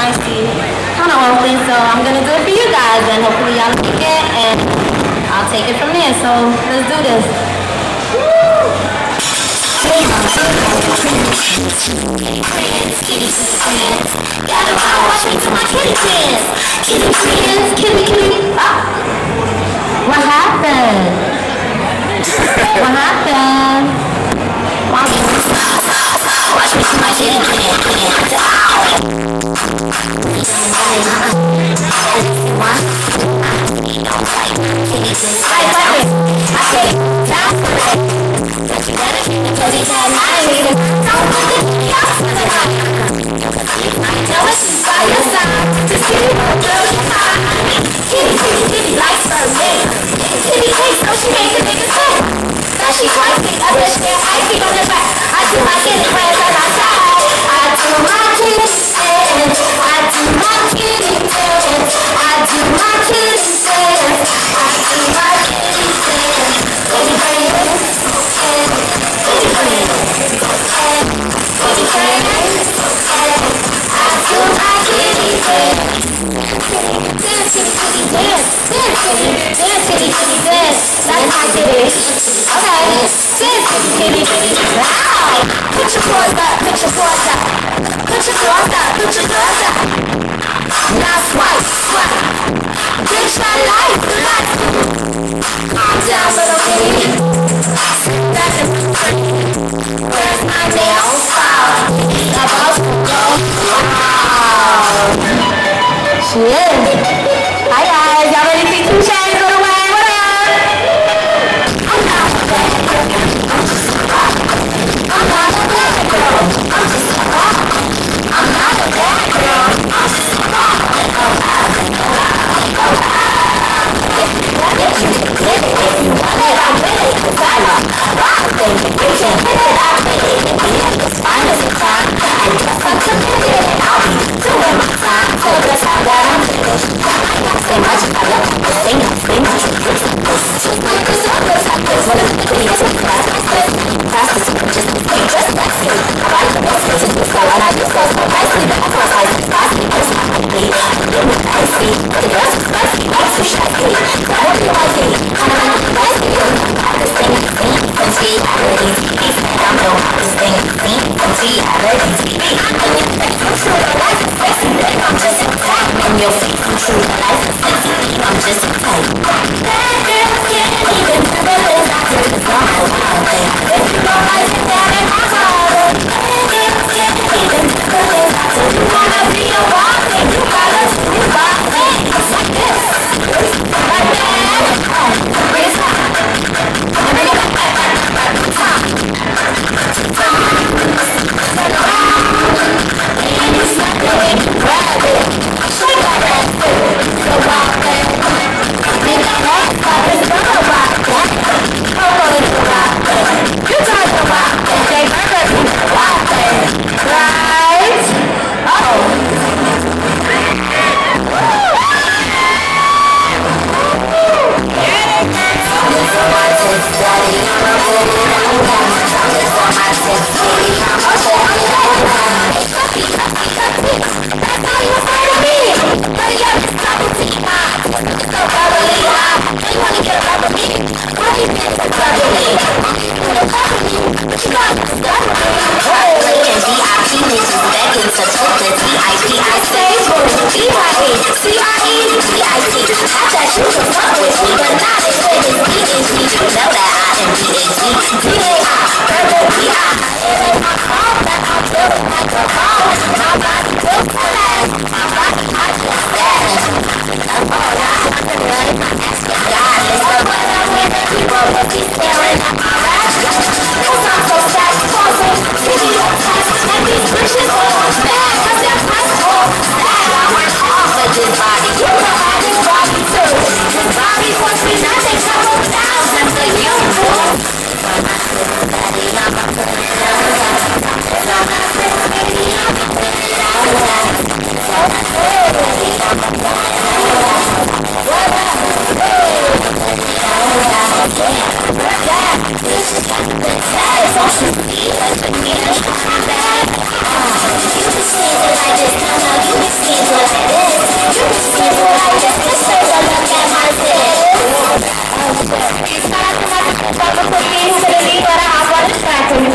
feisty, kind of open. So I'm gonna do it for you guys, and hopefully y'all like it, and I'll take it from there. So let's do this. Gotta watch me to my kitty friends. Kitty friends, kitty. What happened? What happened? Watch me to my kitty friends.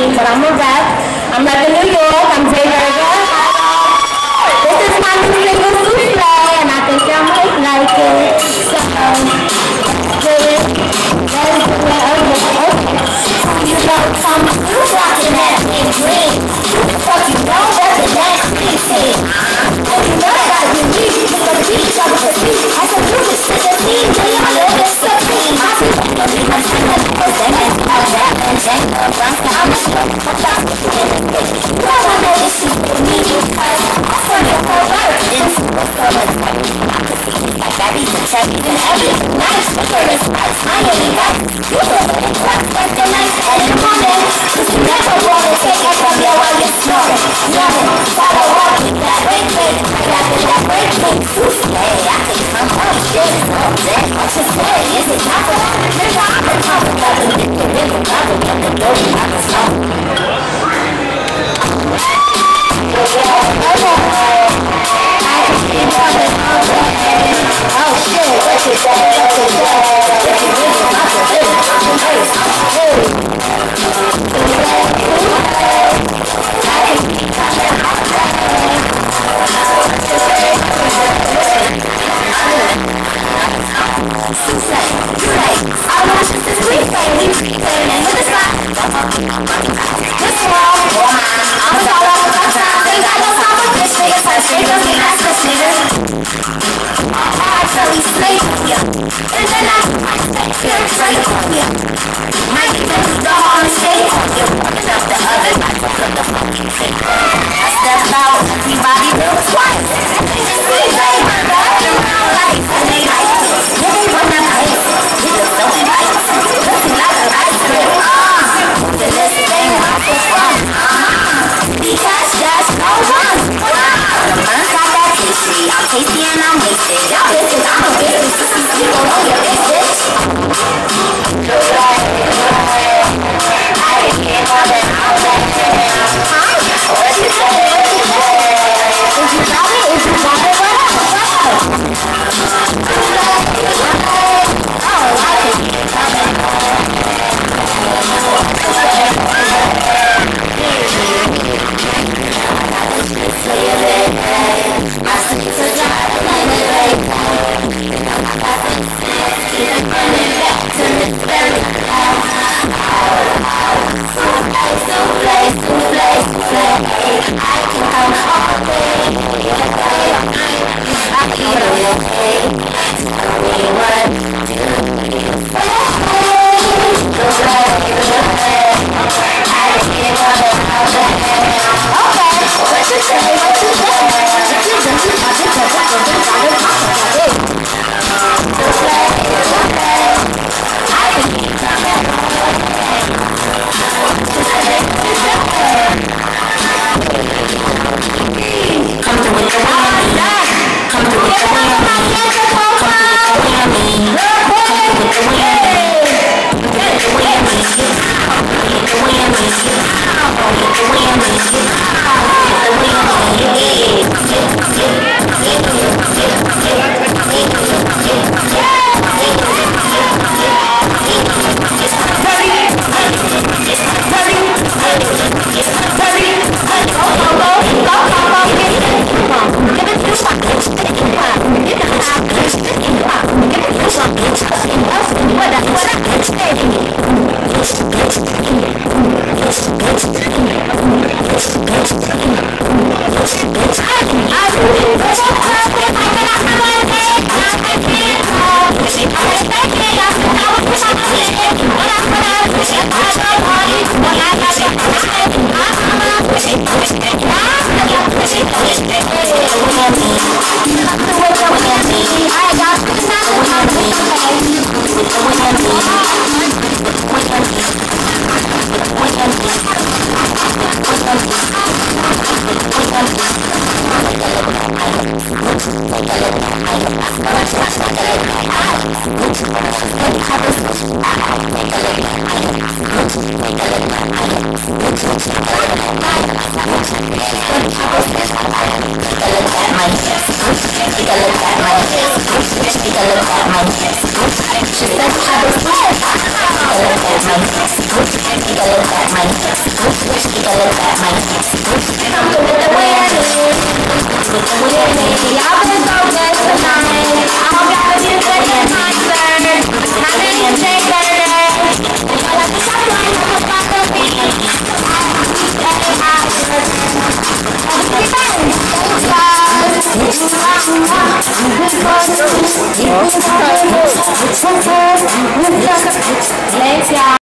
me, but I'm a rap. I'm repping New York. I'm Jay Verga. This is my new single, Souffle, and I think y'all might like it. So, let's do it. Let's do it. Okay. You know, Tom, you rockin' that big green. Fuck you know, that's the next big thing. And you know I gotta be me. It's the beach, I'm the beach. I can do this shit, the team, they all live this stuff. My people, I'm gonna sing it. I'm rapping, jangle, rockin', I'm a show. I'm talking to you. You all I know this shit with me because I saw your whole work. It's so much money. My pussy is like berries and cherries and everything nice. Here is nice, I ain't got. You live in the club, that's the nice and in the morning. Cause you never wanna take it from you while you're snoring. Yelling, follow up, keep that break. I got that break, Souffle. I can come up, this, all day. What you say, is it not for that? Nigga, I'm the top of the nigga, I'm the dope, I'm the song. Oh shit, what you say, what you say? If you really want to live, been so good tonight. I hope y'all have a good concert. My name is Jay Carter. I like to shop line of the Thanks, y'all.